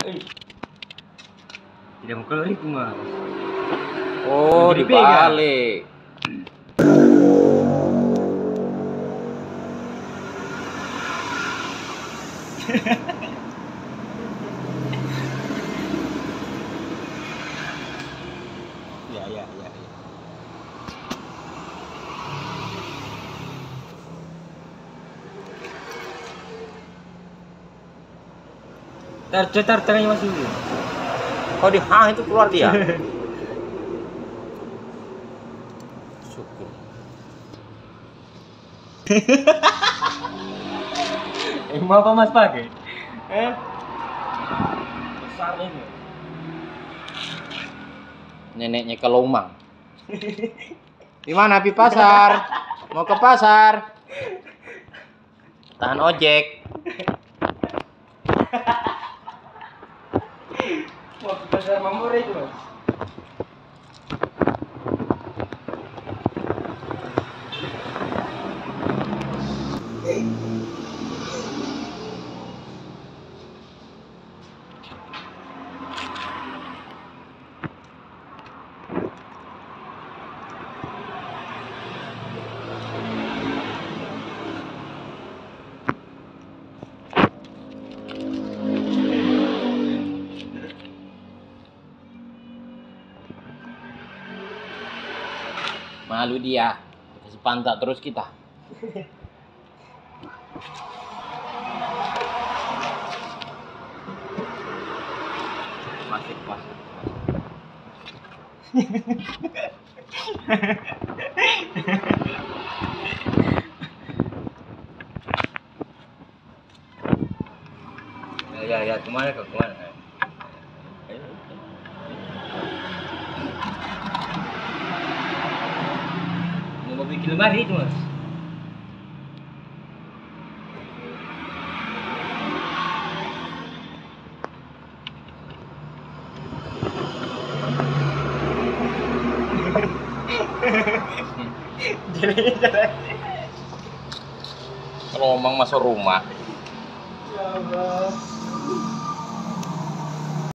Tidak mau keluar itu mas. Oh, dibalik. Ya. Cetar tangannya masih dulu. Oh, di hang itu keluar dia. Syukur. Mau apa mas pakai? Besar ini. Neneknya ke Lomang. Di mana Pi pasar? Mau ke pasar. Tahan ojek. Mau ke pasar Mambore itu mas. Malu dia. Kasih pantat terus kita. Masih pas. Ya, kemana kok? Kemana? Mau bikin lemari itu mas. Lomang masuk rumah. Ya Allah.